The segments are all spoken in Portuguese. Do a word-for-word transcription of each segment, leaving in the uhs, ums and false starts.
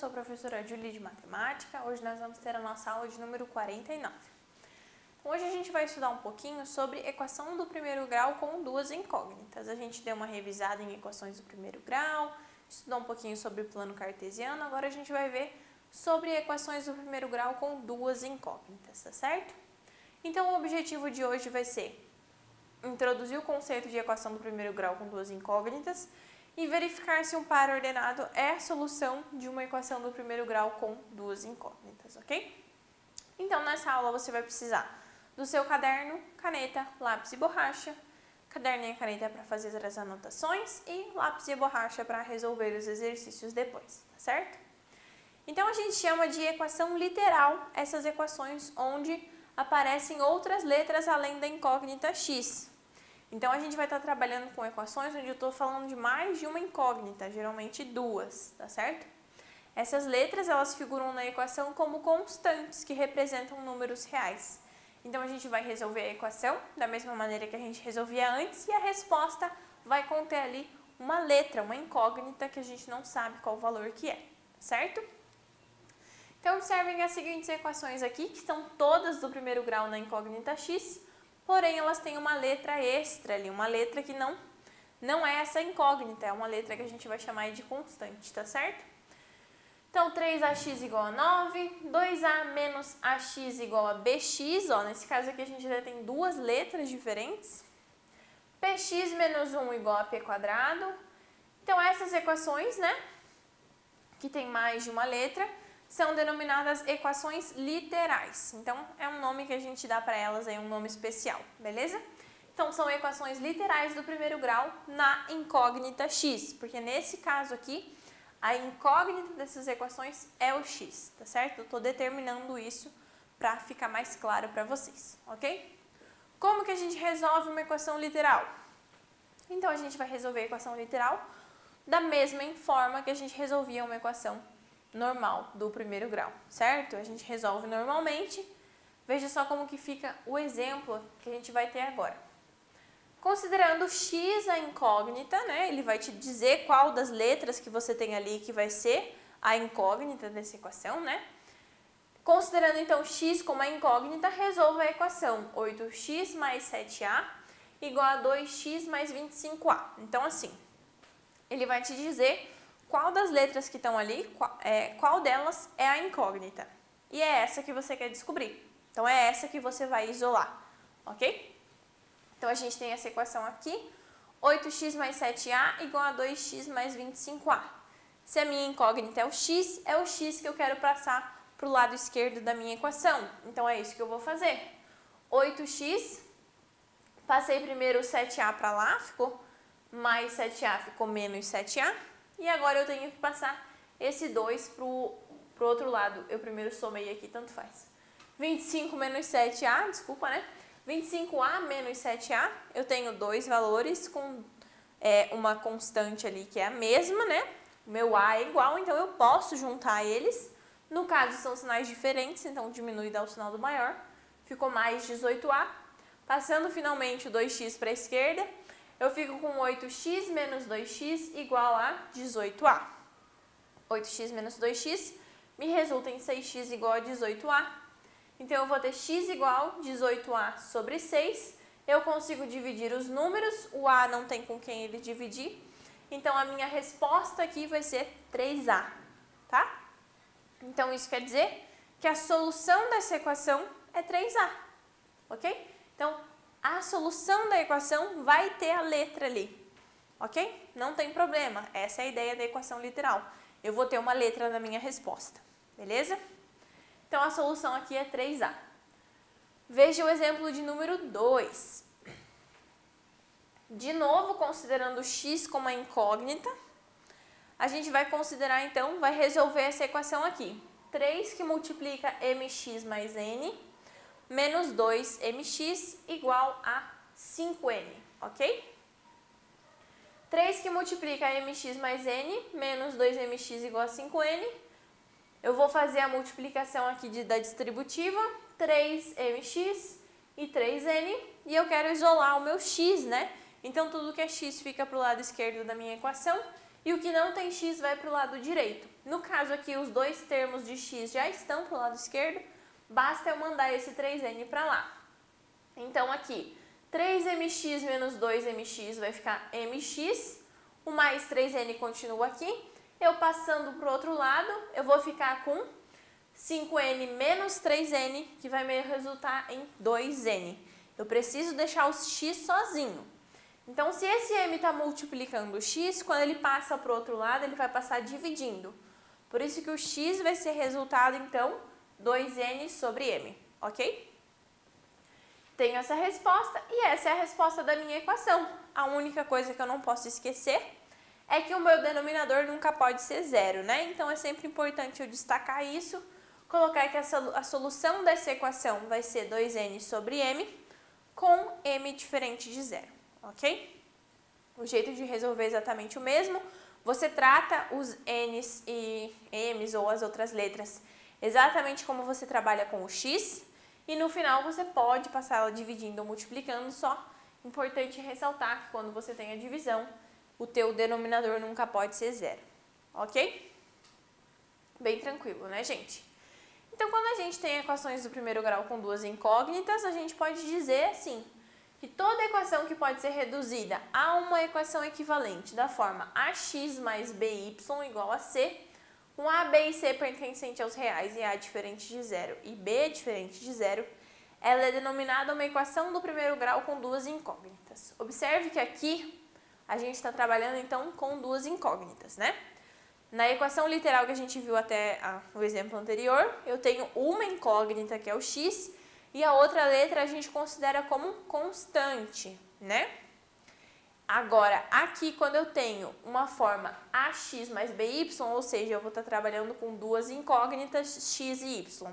sou a professora Julie de Matemática. Hoje nós vamos ter a nossa aula de número quarenta e nove. Hoje a gente vai estudar um pouquinho sobre equação do primeiro grau com duas incógnitas. A gente deu uma revisada em equações do primeiro grau, estudou um pouquinho sobre o plano cartesiano, agora a gente vai ver sobre equações do primeiro grau com duas incógnitas, tá certo? Então o objetivo de hoje vai ser introduzir o conceito de equação do primeiro grau com duas incógnitas e verificar se um par ordenado é a solução de uma equação do primeiro grau com duas incógnitas, ok? Então, nessa aula você vai precisar do seu caderno, caneta, lápis e borracha, caderno e caneta para fazer as anotações e lápis e borracha para resolver os exercícios depois, tá certo? Então, a gente chama de equação literal essas equações onde aparecem outras letras além da incógnita x. Então, a gente vai estar trabalhando com equações onde eu estou falando de mais de uma incógnita, geralmente duas, tá certo? Essas letras, elas figuram na equação como constantes, que representam números reais. Então, a gente vai resolver a equação da mesma maneira que a gente resolvia antes e a resposta vai conter ali uma letra, uma incógnita que a gente não sabe qual o valor que é, certo? Então, observem as seguintes equações aqui, que estão todas do primeiro grau na incógnita x, porém, elas têm uma letra extra ali, uma letra que não, não é essa incógnita, é uma letra que a gente vai chamar de constante, tá certo? Então, três a x igual a nove, dois a menos ax igual a bx, ó, nesse caso aqui a gente já tem duas letras diferentes, px menos um igual a p quadrado. Então, essas equações, né, que tem mais de uma letra, são denominadas equações literais. Então, é um nome que a gente dá para elas, é um nome especial, beleza? Então, são equações literais do primeiro grau na incógnita x, porque nesse caso aqui, a incógnita dessas equações é o x, tá certo? Eu estou determinando isso para ficar mais claro para vocês, ok? Como que a gente resolve uma equação literal? Então, a gente vai resolver a equação literal da mesma forma que a gente resolvia uma equação normal do primeiro grau, certo? A gente resolve normalmente. Veja só como que fica o exemplo que a gente vai ter agora. Considerando x a incógnita, né? Ele vai te dizer qual das letras que você tem ali que vai ser a incógnita dessa equação, né? Considerando então x como a incógnita, resolva a equação oito x mais sete a igual a dois x mais vinte e cinco a. Então, assim, ele vai te dizer qual das letras que estão ali, qual, é, qual delas é a incógnita. E é essa que você quer descobrir. Então, é essa que você vai isolar, ok? Então, a gente tem essa equação aqui, oito x mais sete a igual a dois x mais vinte e cinco a. Se a minha incógnita é o x, é o x que eu quero passar para o lado esquerdo da minha equação. Então, é isso que eu vou fazer. oito x, passei primeiro o sete a para lá, ficou mais sete a, ficou menos sete a. E agora eu tenho que passar esse dois para o outro lado. Eu primeiro somei aqui, tanto faz. vinte e cinco menos sete a, desculpa, né? vinte e cinco a menos sete a, eu tenho dois valores com é, uma constante ali que é a mesma, né? O meu a é igual, então eu posso juntar eles. No caso, são sinais diferentes, então diminui e dá o sinal do maior. Ficou mais dezoito a. Passando finalmente o dois x para a esquerda, eu fico com oito x menos dois x igual a dezoito a. oito x menos dois x me resulta em seis x igual a dezoito a. Então, eu vou ter x igual a dezoito a sobre seis. Eu consigo dividir os números, o a não tem com quem ele dividir. Então, a minha resposta aqui vai ser três a, tá? Então, isso quer dizer que a solução dessa equação é três a, ok? Então, a solução da equação vai ter a letra ali, ok? Não tem problema, essa é a ideia da equação literal. Eu vou ter uma letra na minha resposta, beleza? Então, a solução aqui é três a. Veja o exemplo de número dois. De novo, considerando x como a incógnita, a gente vai considerar, então, vai resolver essa equação aqui. três que multiplica mx mais n menos dois mx igual a cinco n, ok? três que multiplica mx mais n menos dois mx igual a cinco n. Eu vou fazer a multiplicação aqui de, da distributiva, três mx e três n, e eu quero isolar o meu x, né? Então, tudo que é x fica para o lado esquerdo da minha equação, e o que não tem x vai para o lado direito. No caso aqui, os dois termos de x já estão para o lado esquerdo, basta eu mandar esse três n para lá. Então aqui, três m x menos dois m x vai ficar mx, o mais três n continua aqui. Eu passando para o outro lado, eu vou ficar com cinco n menos três n, que vai me resultar em dois n. Eu preciso deixar os x sozinho. Então, se esse m está multiplicando o x, quando ele passa para o outro lado, ele vai passar dividindo. Por isso que o x vai ser resultado, então, dois n sobre m, ok? Tenho essa resposta e essa é a resposta da minha equação. A única coisa que eu não posso esquecer é que o meu denominador nunca pode ser zero, né? Então, é sempre importante eu destacar isso, colocar que a solução dessa equação vai ser dois n sobre m com m diferente de zero, ok? O jeito de resolver é exatamente o mesmo. Você trata os n's e m's ou as outras letras exatamente como você trabalha com o x e no final você pode passar ela dividindo ou multiplicando só. Importante ressaltar que quando você tem a divisão, o teu denominador nunca pode ser zero, ok? Bem tranquilo, né, gente? Então, quando a gente tem equações do primeiro grau com duas incógnitas, a gente pode dizer assim, que toda equação que pode ser reduzida a uma equação equivalente da forma ax mais by igual a c, com a, b e c pertencente aos reais e a diferente de zero e b diferente de zero, ela é denominada uma equação do primeiro grau com duas incógnitas. Observe que aqui a gente está trabalhando então com duas incógnitas, né? Na equação literal que a gente viu até ah, no exemplo anterior, eu tenho uma incógnita que é o x, e a outra letra a gente considera como constante, né? Agora, aqui quando eu tenho uma forma ax mais by, ou seja, eu vou estar trabalhando com duas incógnitas, x e y.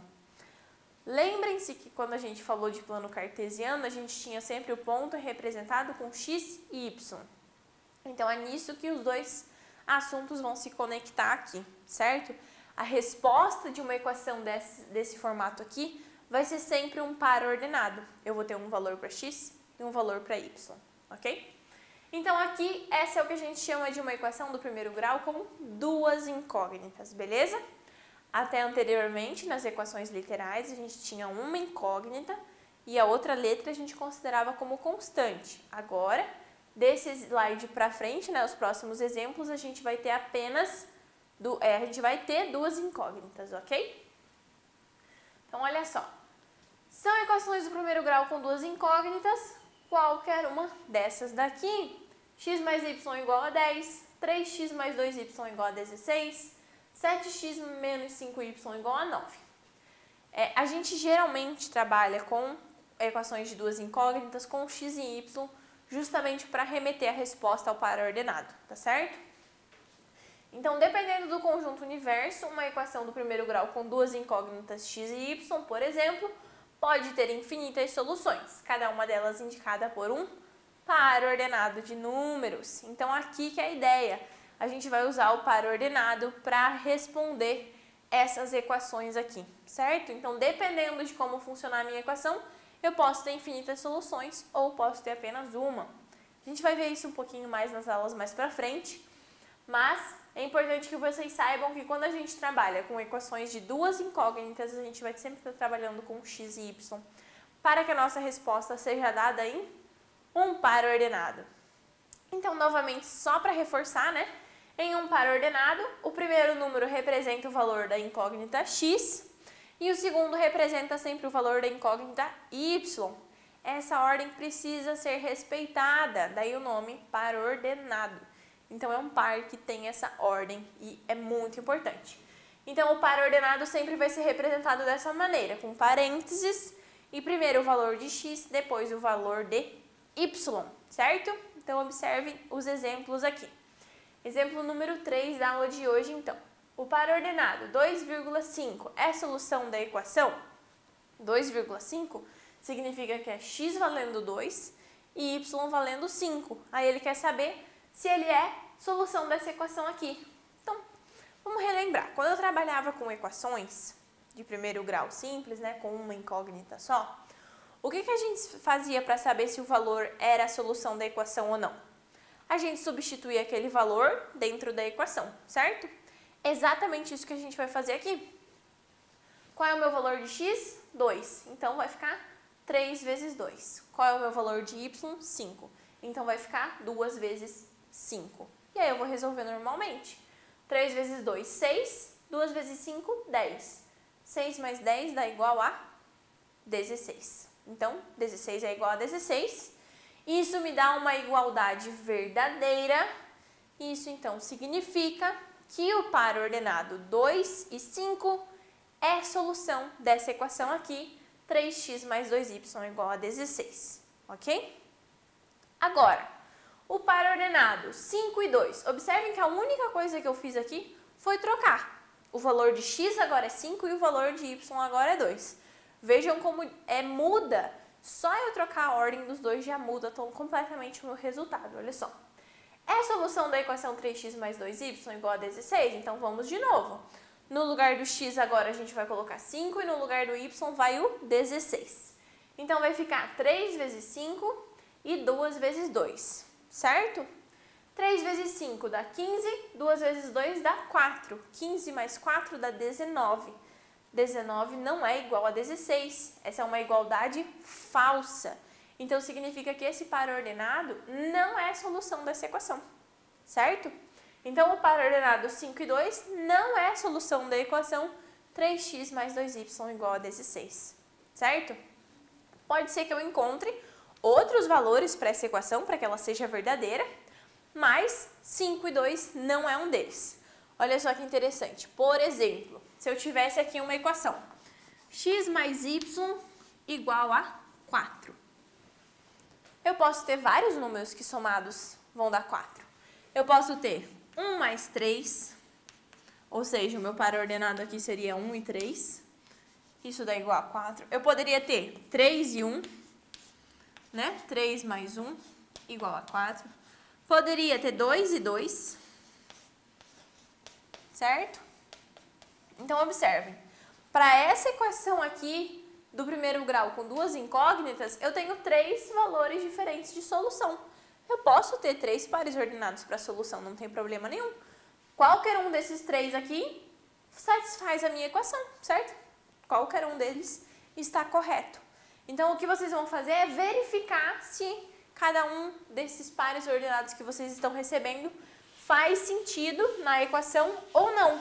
Lembrem-se que quando a gente falou de plano cartesiano, a gente tinha sempre o ponto representado com x e y. Então, é nisso que os dois assuntos vão se conectar aqui, certo? A resposta de uma equação desse, desse formato aqui vai ser sempre um par ordenado. Eu vou ter um valor para x e um valor para y, ok? Então, aqui, essa é o que a gente chama de uma equação do primeiro grau com duas incógnitas, beleza? Até anteriormente, nas equações literais, a gente tinha uma incógnita e a outra letra a gente considerava como constante. Agora, desse slide para frente, né, os próximos exemplos, a gente vai ter apenas, do, é, a gente vai ter duas incógnitas, ok? Então, olha só. São equações do primeiro grau com duas incógnitas, qualquer uma dessas daqui. X mais y igual a dez, três x mais dois y igual a dezesseis, sete x menos cinco y igual a nove. É, a gente geralmente trabalha com equações de duas incógnitas com x e y, justamente para remeter a resposta ao par ordenado, tá certo? Então, dependendo do conjunto universo, uma equação do primeiro grau com duas incógnitas x e y, por exemplo, pode ter infinitas soluções, cada uma delas indicada por um par ordenado de números. Então, aqui que é a ideia. A gente vai usar o par ordenado para responder essas equações aqui, certo? Então, dependendo de como funcionar a minha equação, eu posso ter infinitas soluções ou posso ter apenas uma. A gente vai ver isso um pouquinho mais nas aulas mais para frente, mas é importante que vocês saibam que quando a gente trabalha com equações de duas incógnitas, a gente vai sempre estar trabalhando com x e y, para que a nossa resposta seja dada em um par ordenado. Então, novamente, só para reforçar, né? Em um par ordenado, o primeiro número representa o valor da incógnita x e o segundo representa sempre o valor da incógnita y. Essa ordem precisa ser respeitada, daí o nome par ordenado. Então, é um par que tem essa ordem e é muito importante. Então, o par ordenado sempre vai ser representado dessa maneira, com parênteses e primeiro o valor de x, depois o valor de y, certo? Então, observem os exemplos aqui. Exemplo número três da aula de hoje, então. O par ordenado dois vírgula cinco é a solução da equação? dois vírgula cinco significa que é x valendo dois e y valendo cinco. Aí ele quer saber se ele é solução dessa equação aqui. Então, vamos relembrar. Quando eu trabalhava com equações de primeiro grau simples, né, com uma incógnita só, o que, que a gente fazia para saber se o valor era a solução da equação ou não? A gente substituía aquele valor dentro da equação, certo? exatamente isso que a gente vai fazer aqui. Qual é o meu valor de x? dois. Então, vai ficar três vezes dois. Qual é o meu valor de y? cinco. Então, vai ficar duas vezes cinco. E aí, eu vou resolver normalmente. três vezes dois, seis. duas vezes cinco, dez. seis mais dez dá igual a dezesseis. Então, dezesseis é igual a dezesseis. Isso me dá uma igualdade verdadeira. Isso, então, significa que o par ordenado dois e cinco é solução dessa equação aqui, três x mais dois y igual a dezesseis, ok? Agora, o par ordenado cinco e dois. Observem que a única coisa que eu fiz aqui foi trocar. O valor de x agora é cinco e o valor de y agora é dois. Vejam como é, muda, só eu trocar a ordem dos dois já muda tão completamente o meu resultado, olha só. É a solução da equação três x mais dois y igual a dezesseis? Então, vamos de novo. No lugar do x agora a gente vai colocar cinco e no lugar do y vai o dezesseis. Então, vai ficar três vezes cinco e duas vezes dois, certo? três vezes cinco dá quinze, duas vezes dois dá quatro. quinze mais quatro dá dezenove. dezenove não é igual a dezesseis. Essa é uma igualdade falsa. Então, significa que esse par ordenado não é a solução dessa equação, certo? Então, o par ordenado cinco e dois não é a solução da equação três x mais dois y igual a dezesseis, certo? Pode ser que eu encontre outros valores para essa equação, para que ela seja verdadeira, mas cinco e dois não é um deles. Olha só que interessante. Por exemplo, se eu tivesse aqui uma equação, x mais y igual a quatro. Eu posso ter vários números que somados vão dar quatro. Eu posso ter um mais três, ou seja, o meu par ordenado aqui seria um e três. Isso dá igual a quatro. Eu poderia ter três e um, né? três mais um igual a quatro. Poderia ter dois e dois, certo? Então, observem. Para essa equação aqui do primeiro grau com duas incógnitas, eu tenho três valores diferentes de solução. Eu posso ter três pares ordenados para a solução, não tem problema nenhum. Qualquer um desses três aqui satisfaz a minha equação, certo? Qualquer um deles está correto. Então, o que vocês vão fazer é verificar se cada um desses pares ordenados que vocês estão recebendo faz sentido na equação ou não.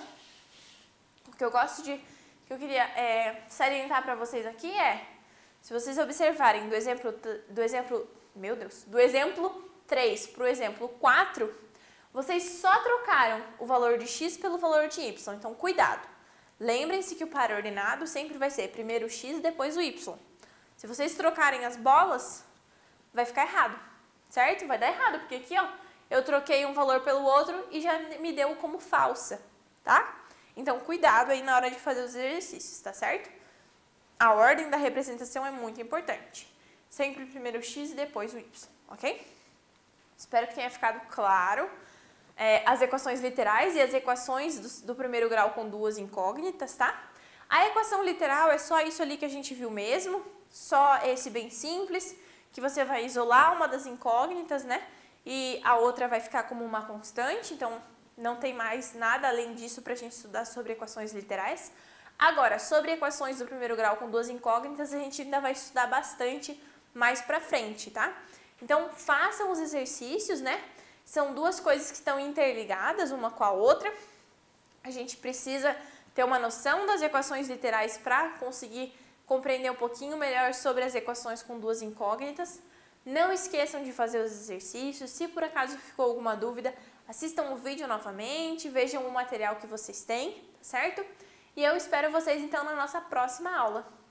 O que eu gosto de, que eu queria é, salientar para vocês aqui é, se vocês observarem do exemplo, do exemplo, meu Deus, do exemplo três para o exemplo quatro, vocês só trocaram o valor de x pelo valor de y. Então, cuidado. Lembrem-se que o par ordenado sempre vai ser primeiro o x, depois o y. Se vocês trocarem as bolas, vai ficar errado, certo? Vai dar errado, porque aqui, ó, eu troquei um valor pelo outro e já me deu como falsa, tá? Então, cuidado aí na hora de fazer os exercícios, tá certo? A ordem da representação é muito importante. Sempre primeiro o x e depois o y, ok? Espero que tenha ficado claro. É, as equações literais e as equações do, do primeiro grau com duas incógnitas, tá? A equação literal é só isso ali que a gente viu mesmo, só esse bem simples, que você vai isolar uma das incógnitas, né? E a outra vai ficar como uma constante, então não tem mais nada além disso para a gente estudar sobre equações literais. Agora, sobre equações do primeiro grau com duas incógnitas, a gente ainda vai estudar bastante mais pra frente, tá? Então, façam os exercícios, né? São duas coisas que estão interligadas uma com a outra. A gente precisa ter uma noção das equações literais para conseguir compreender um pouquinho melhor sobre as equações com duas incógnitas. Não esqueçam de fazer os exercícios. Se por acaso ficou alguma dúvida, assistam o vídeo novamente, vejam o material que vocês têm, tá certo? E eu espero vocês então na nossa próxima aula.